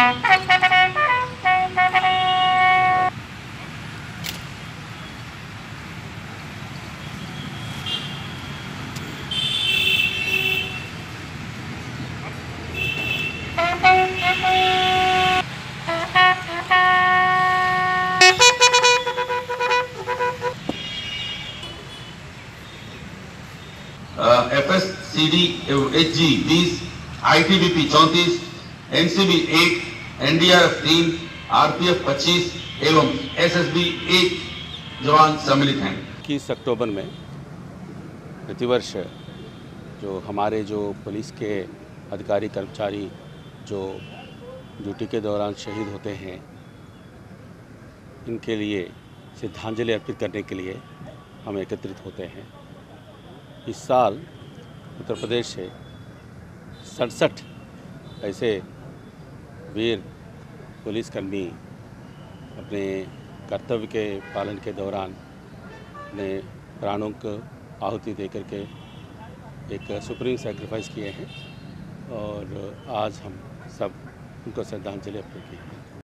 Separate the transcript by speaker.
Speaker 1: FSCD HG 20, ITBP 34, NCB 8, NDRF 3, RPF 25 एवं SSB 1 जवान सम्मिलित हैं।
Speaker 2: 21 अक्टूबर में प्रतिवर्ष जो हमारे जो पुलिस के अधिकारी कर्मचारी जो ड्यूटी के दौरान शहीद होते हैं, इनके लिए श्रद्धांजलि अर्पित करने के लिए हम एकत्रित होते हैं। इस साल उत्तर प्रदेश से 67 ऐसे वीर पुलिसकर्मी अपने कर्तव्य के पालन के दौरान अपने प्राणों को आहुति देकर के एक सुप्रीम सैक्रिफाइस किए हैं और आज हम सब उनको श्रद्धांजलि अर्पित की है।